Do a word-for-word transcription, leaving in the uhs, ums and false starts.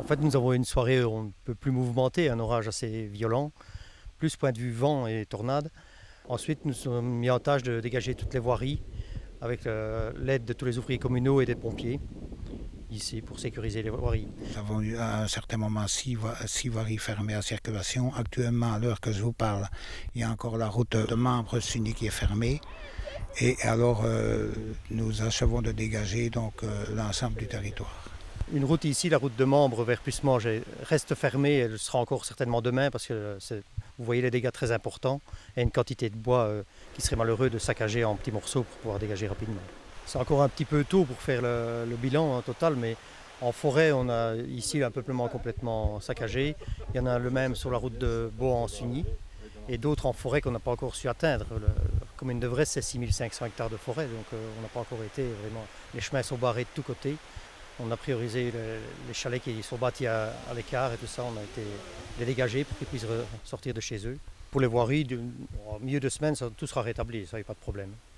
fait, nous avons une soirée un peu plus mouvementée, un orage assez violent, plus point de vue vent et tornade. Ensuite, nous sommes mis en tâche de dégager toutes les voiries avec euh, l'aide de tous les ouvriers communaux et des pompiers ici pour sécuriser les voiries. Nous avons eu à un certain moment six, six voiries fermées à circulation. Actuellement, à l'heure que je vous parle, il y a encore la route de Membres-Sunny qui est fermée. Et alors, euh, nous achevons de dégager donc, euh, l'ensemble du territoire. Une route ici, la route de Membres vers Pucemange, reste fermée. Elle sera encore certainement demain parce que c'est, vous voyez les dégâts très importants et une quantité de bois euh, qui serait malheureux de saccager en petits morceaux pour pouvoir dégager rapidement. C'est encore un petit peu tôt pour faire le, le bilan hein, total, mais en forêt, on a ici un peuplement complètement saccagé. Il y en a le même sur la route de Beauhan-Sugny et d'autres en forêt qu'on n'a pas encore su atteindre. Le, la commune de Vresse, c'est six mille cinq cents hectares de forêt, donc euh, on n'a pas encore été vraiment. Les chemins sont barrés de tous côtés. On a priorisé les, les chalets qui sont bâtis à, à l'écart et tout ça, on a été les dégager pour qu'ils puissent sortir de chez eux. Pour les voiries, au milieu de semaine, ça, tout sera rétabli, ça n'y a pas de problème.